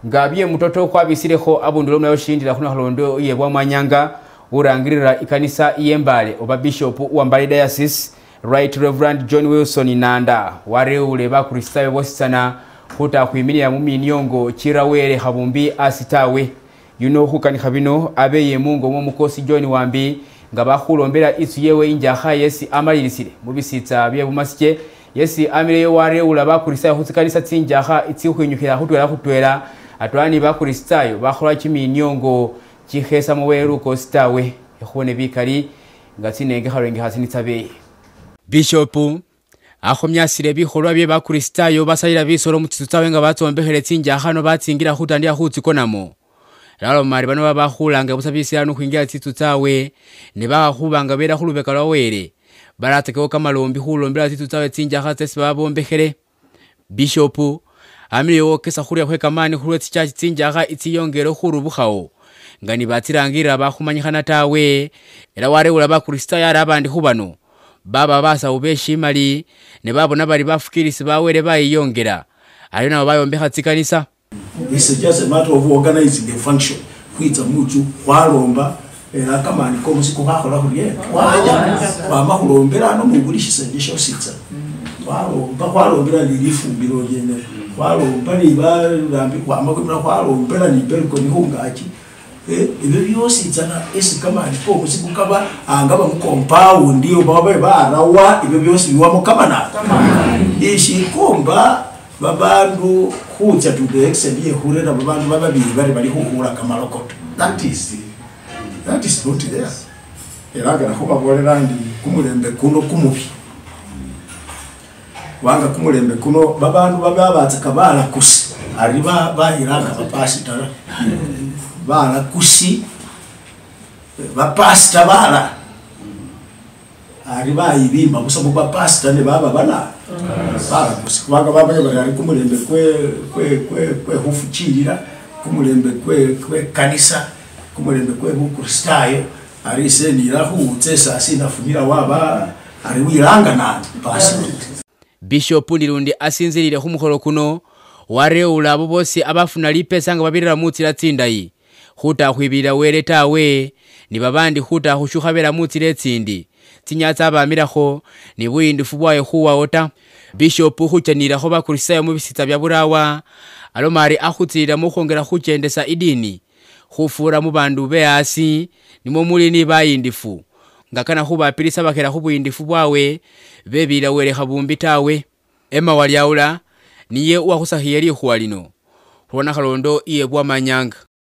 ngabye mutoto kwa bisireho abundulo mnayo shindira kuno halondo iye bwa manyanga urangirira ikanisa MBALE oba bishop wa MBALE DIOCESE Right Reverend John Wilson Nanda wareule ba kristayo bosana huta kuimirira mu minyongo kirawere habumbi asitawe hukani habino abeye mungo mu mukosi John Wambi ngaba kulombera isu yewe injaha yesi amalirisire mu bisitsa bye bumasike yesi amire wareula ba kristayo hutsikanisa tsinjaha itsi kwinyukira hutwera atwani ba kristayo bakhola kiminyongo kihesa mu weruko sitawe ehone bikari ngatsinenge harenge hasinitsabe Bishop akhomyasire bikholwa bye ba kristayo basayira bisoro mu tsitsawe nga batsombekhele tsinjaha no batsingira hutandia hutsikonamo lalo mari bano babahulanga busabisira no kwingira tsitsawe ne bahubanga bera khulubeka lwawere baratekeko kamalombi hulombera tsitsawe tsinjaha tsesi babombekhele Bishop amire wokesa khuriya kwe kamani khulwe tsichachi tsinjaha itsiyongero khurubukhawo ngani batsirangira bakhumanyikana tawe era wareula ba kristayo arabandi khubano baba basa ubeshimali ne babona bali bafukirisi bawere bayiyongera ayo nabo bayombekha tsikanisa. This is just a matter of organizing the function kwitsa mutu walomba era kamani ko musiko hakhola khuriye wama khulombera no mugulishise ndisho sitsa walomba lilifumbiro yene walomba libarambi kwama kwimira kwalombera ni berko ni hungachi ibyo byose itsana esi kamani ko musiko kaba angaba mu compound ndiyo baba barawa ibyo byose biwamo kamana ishikomba babandu khutsa to the extent ye khurera babandu bababili bali khukhula kamalokoto that is not there eraga nakho babolera ndi kumulembe kuno kumubi wanga kumulembe kuno babandu bababatsa kabala kusi ariba bahiranga bapasitara bala kusi bapasita bala ariba ibimba busabo bapasita ne baba bana bala kusi wanga baba ari kumulembe kwe hufuchirira kumulembe kwe kanisa kumulembe kwe kristayo ari senira hutsesa sinafunira waba ari wiranga na pastor. Bishop Lirundi asinzirire khumukholo kuno wareula abo bose abafuna lipesa nga babirira mutsira tsindayi huta khwibira were tawe ni babandi huta khushuhabera mutsire tsindi tsinyatsa abamirakho ni buyindufu bwaye khuwaota. Bishop huchanira ho bakristayo mu bisitsa bya burawa alomari akhutsira mu khongera khuchendesa idini khufura mu bandu beasi nimo muli ni bayindifu ngakana khubapilisa bakera khubuyindifu bwawe bebira were khabumbi tawe. Emma walyaula niye uwakhusahiyeli khuwalino khulona khalondo iye bwa manyanga.